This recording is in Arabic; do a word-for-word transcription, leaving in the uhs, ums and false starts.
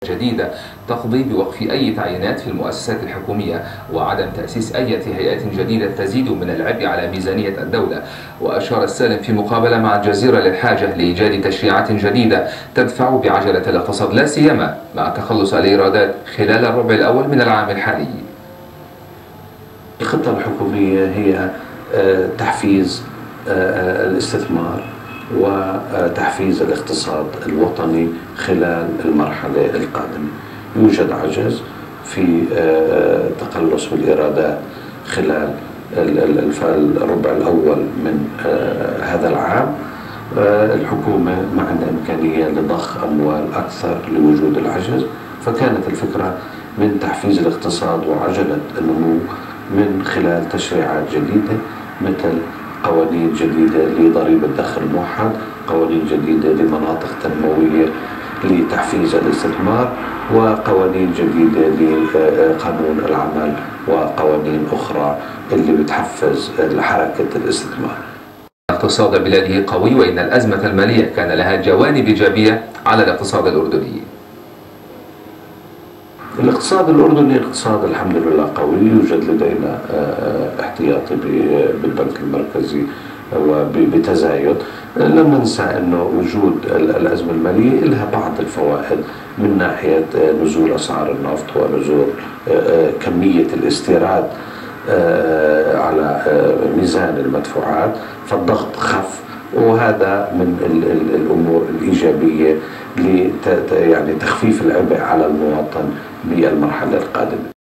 جديدة تقضي بوقف أي تعيينات في المؤسسات الحكومية وعدم تأسيس أي هيئات جديدة تزيد من العبء على ميزانية الدولة. وأشار السالم في مقابلة مع الجزيرة للحاجة لإيجاد تشريعات جديدة تدفع بعجلة الاقتصاد لا سيما مع تخلص الإيرادات خلال الربع الأول من العام الحالي. الخطة الحكومية هي تحفيز الاستثمار وتحفيز الاقتصاد الوطني خلال المرحلة القادمة. يوجد عجز في تقلص بالإيرادات خلال الربع الأول من هذا العام. الحكومة ما عندها إمكانية لضخ أموال أكثر لوجود العجز، فكانت الفكرة من تحفيز الاقتصاد وعجلة النمو من خلال تشريعات جديدة مثل قوانين جديدة لضريبة الدخل الموحد، قوانين جديدة لمناطق تنموية لتحفيز الاستثمار، وقوانين جديدة لقانون العمل، وقوانين أخرى اللي بتحفز حركة الاستثمار. اقتصاد بلاده قوي، وإن الأزمة المالية كان لها جوانب إيجابية على الاقتصاد الأردني. الاقتصاد الأردني اقتصاد الحمد لله قوي، يوجد لدينا احتياطي بالبنك المركزي وبتزايد. لم ننسى أنه وجود الأزمة المالية لها بعض الفوائد من ناحية نزول أسعار النفط ونزول كمية الاستيراد على ميزان المدفوعات، فالضغط خف، وهذا من الأمور الإيجابية يعني تخفيف العبء على المواطن بالمرحلة القادمة.